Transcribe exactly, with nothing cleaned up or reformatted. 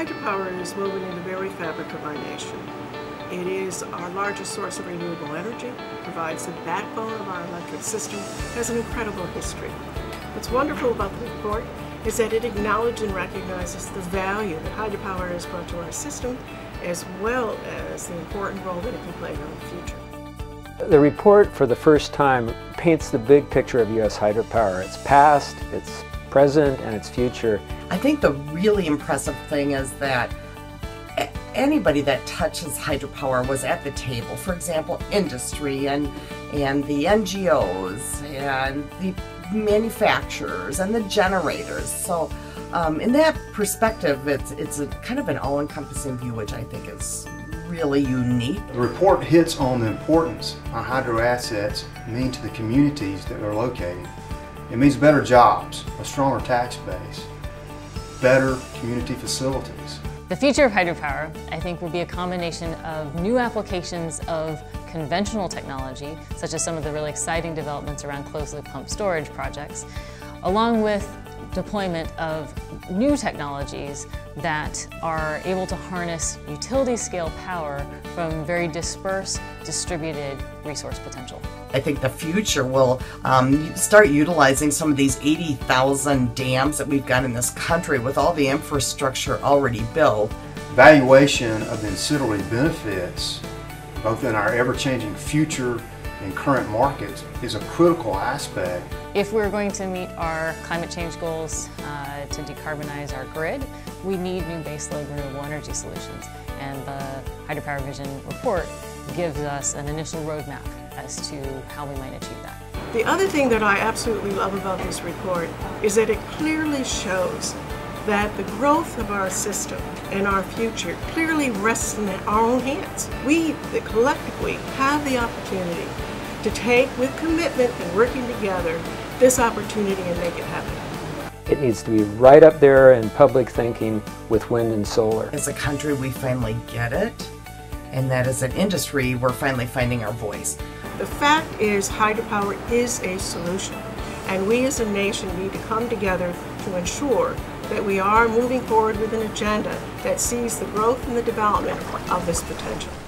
Hydropower is woven into the very fabric of our nation. It is our largest source of renewable energy, provides the backbone of our electric system, has an incredible history. What's wonderful about the report is that it acknowledges and recognizes the value that hydropower has brought to our system, as well as the important role that it can play in the future. The report, for the first time, paints the big picture of U S hydropower, its past, its present, and its future. I think the really impressive thing is that anybody that touches hydropower was at the table. For example, industry and, and the N G Os and the manufacturers and the generators. So um, in that perspective, it's, it's a kind of an all-encompassing view, which I think is really unique. The report hits on the importance our hydro assets mean to the communities that they're located. It means better jobs, a stronger tax base, better community facilities. The future of hydropower, I think, will be a combination of new applications of conventional technology, such as some of the really exciting developments around closed-loop pump storage projects, along with deployment of new technologies that are able to harness utility-scale power from very dispersed, distributed resource potential. I think the future will um, start utilizing some of these eighty thousand dams that we've got in this country with all the infrastructure already built. Valuation of the ancillary benefits, both in our ever-changing future and current markets, is a critical aspect. If we're going to meet our climate change goals uh, to decarbonize our grid, we need new baseload renewable energy solutions. And the Hydropower Vision report gives us an initial roadmap as to how we might achieve that. The other thing that I absolutely love about this report is that it clearly shows that the growth of our system and our future clearly rests in our own hands. We, the collectively, have the opportunity to take, with commitment and working together, this opportunity and make it happen. It needs to be right up there in public thinking with wind and solar. As a country, we finally get it, and that as an industry, we're finally finding our voice. The fact is, hydropower is a solution, and we as a nation need to come together to ensure that we are moving forward with an agenda that sees the growth and the development of this potential.